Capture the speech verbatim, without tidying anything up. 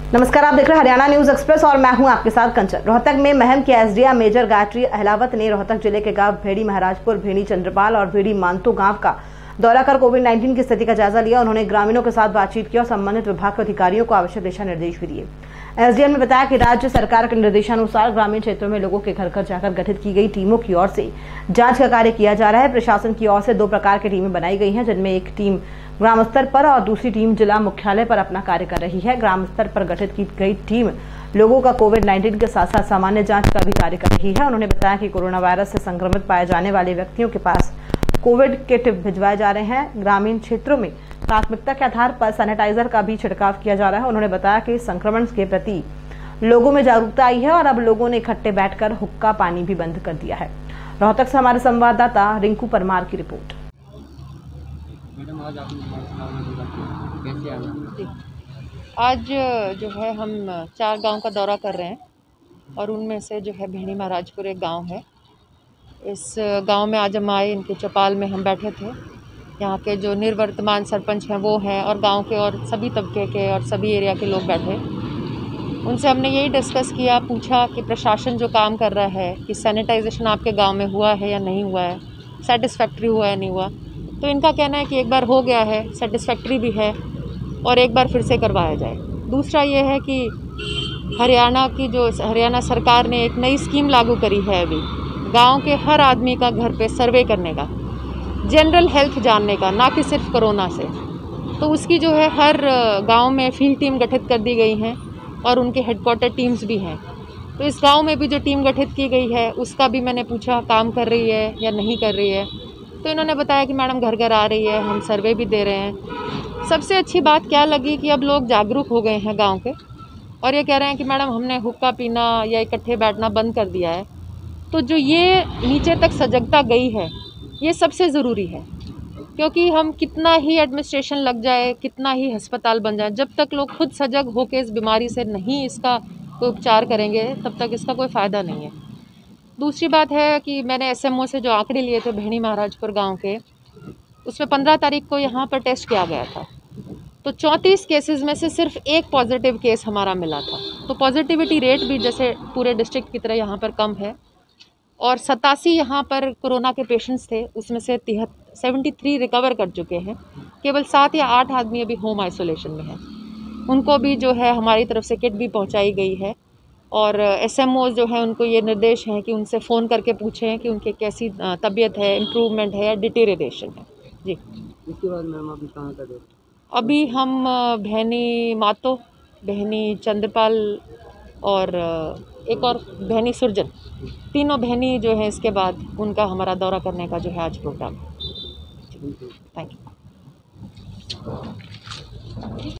नमस्कार, आप देख रहे हैं हरियाणा न्यूज एक्सप्रेस और मैं हूं आपके साथ कंचन। रोहतक में महम के एसडीएम मेजर गायत्री अहलावत ने रोहतक जिले के गांव भेड़ी महाराजपुर, भेड़ी चंद्रपाल और भेड़ी मानतो गांव का दौरा कर कोविड उन्नीस की स्थिति का जायजा लिया। उन्होंने ग्रामीणों के साथ बातचीत की और संबंधित विभाग के अधिकारियों को आवश्यक दिशा निर्देश भी दिए। एसडीएम ने बताया कि राज्य सरकार के निर्देशानुसार ग्रामीण क्षेत्रों में लोगों के घर घर जाकर गठित की गई टीमों की ओर से जांच का कार्य किया जा रहा है। प्रशासन की ओर से दो प्रकार की टीमें बनाई गई हैं, जिनमें एक टीम ग्राम स्तर पर और दूसरी टीम जिला मुख्यालय पर अपना कार्य कर रही है। ग्राम स्तर पर गठित की गई टीम लोगों का कोविड उन्नीस के साथ साथ सामान्य जांच का भी कार्य कर रही है। उन्होंने बताया कि कोरोना वायरस से संक्रमित पाए जाने वाले व्यक्तियों के पास कोविड किट भिजवाए जा रहे हैं। ग्रामीण क्षेत्रों में प्राथमिकता के आधार पर सैनिटाइजर का भी छिड़काव किया जा रहा है। उन्होंने बताया कि संक्रमण के प्रति लोगों में जागरूकता आई है और अब लोगों ने इकट्ठे बैठकर हुक्का पानी भी बंद कर दिया है। रोहतक से हमारे संवाददाता रिंकू परमार की रिपोर्ट। मैडम, आज आपने कैसे आना? आज जो है हम चार गांव का दौरा कर रहे हैं और उनमें से जो है भेड़ी महाराजपुर एक गांव है। इस गांव में आज हम आए, इनके चौपाल में हम बैठे थे। यहाँ के जो निर्वर्तमान सरपंच हैं वो हैं और गांव के और सभी तबके के और सभी एरिया के लोग बैठे। उनसे हमने यही डिस्कस किया, पूछा कि प्रशासन जो काम कर रहा है कि सैनिटाइजेशन आपके गांव में हुआ है या नहीं हुआ है, सेटिस्फैक्ट्री हुआ है नहीं हुआ। तो इनका कहना है कि एक बार हो गया है, सेटिस्फैक्ट्री भी है और एक बार फिर से करवाया जाए। दूसरा ये है कि हरियाणा की जो हरियाणा सरकार ने एक नई स्कीम लागू करी है अभी, गांव के हर आदमी का घर पे सर्वे करने का, जनरल हेल्थ जानने का, ना कि सिर्फ कोरोना से। तो उसकी जो है हर गांव में फील्ड टीम गठित कर दी गई हैं और उनके हेडक्वार्टर टीम्स भी हैं। तो इस गांव में भी जो टीम गठित की गई है उसका भी मैंने पूछा काम कर रही है या नहीं कर रही है। तो इन्होंने बताया कि मैडम घर घर आ रही है, हम सर्वे भी दे रहे हैं। सबसे अच्छी बात क्या लगी कि अब लोग जागरूक हो गए हैं गांव के और ये कह रहे हैं कि मैडम हमने हुक्का पीना या इकट्ठे बैठना बंद कर दिया है। तो जो ये नीचे तक सजगता गई है ये सबसे ज़रूरी है, क्योंकि हम कितना ही एडमिनिस्ट्रेशन लग जाए, कितना ही अस्पताल बन जाए, जब तक लोग खुद सजग होकर इस बीमारी से नहीं इसका कोई उपचार करेंगे तब तक इसका कोई फ़ायदा नहीं है। दूसरी बात है कि मैंने एसएमओ से जो आंकड़े लिए थे भेड़ी महाराजपुर गांव के, उसमें पंद्रह तारीख को यहाँ पर टेस्ट किया गया था। तो चौंतीस केसेस में से सिर्फ एक पॉजिटिव केस हमारा मिला था। तो पॉजिटिविटी रेट भी जैसे पूरे डिस्ट्रिक्ट की तरह यहाँ पर कम है और सतासी यहाँ पर कोरोना के पेशेंट्स थे, उसमें से तिहत्तर सेवेंटी थ्री रिकवर कर चुके हैं। केवल सात या आठ आदमी अभी होम आइसोलेशन में हैं। उनको भी जो है हमारी तरफ से किट भी पहुँचाई गई है और एसएमओ जो है उनको ये निर्देश हैं कि उनसे फ़ोन करके पूछें कि उनकी कैसी तबीयत है, इम्प्रूवमेंट है या डिटेरिएशन है। जी, इसके बाद मैम अभी कहाँ का दौरा? अभी हम भेड़ी मातो, भेड़ी चंद्रपाल और एक और भेड़ी सुरजन, तीनों भेड़ी जो है इसके बाद उनका हमारा दौरा करने का जो है आज प्रोग्राम है। Thank you.